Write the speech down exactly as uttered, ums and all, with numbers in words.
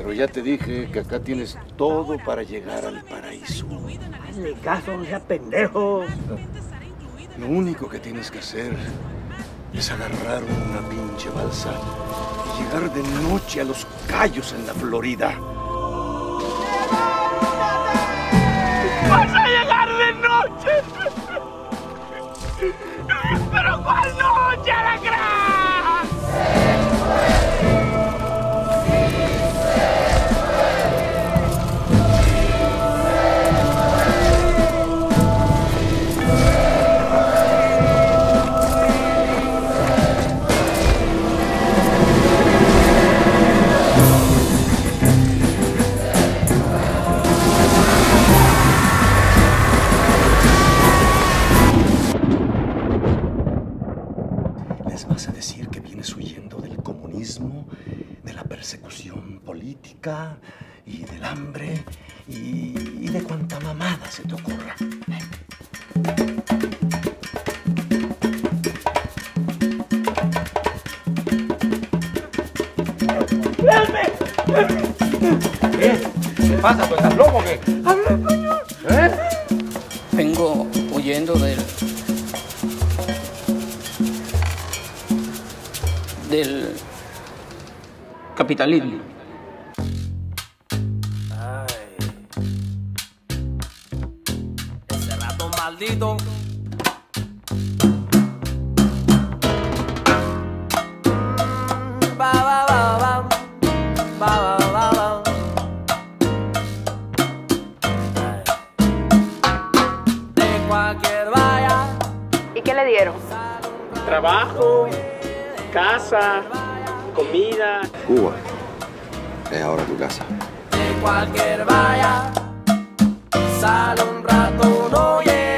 Pero ya te dije que acá tienes todo para llegar al paraíso. Hazme caso, no seas pendejo. Lo único que tienes que hacer es agarrar una pinche balsa y llegar de noche a Los Cayos en la Florida. ¡Vas a llegar de noche! ¿Pero cuál noche, alacrán? Les vas a decir que vienes huyendo del comunismo, de la persecución política y del hambre y, y de cuanta mamada se te ocurra. ¿Qué? ¿Qué pasa? ¿Tú estás loco o qué? ¡Habla español! ¿Eh? Vengo huyendo del... del capitalismo. Ay. Ese rato maldito. Ba, ba, ba, ba. Ba, ba, ba, ba. Ay. De cualquier valla. ¿Y qué le dieron? Trabajo, casa, comida. Cuba es ahora tu casa. De cualquier valla. Sale un rato, no llega.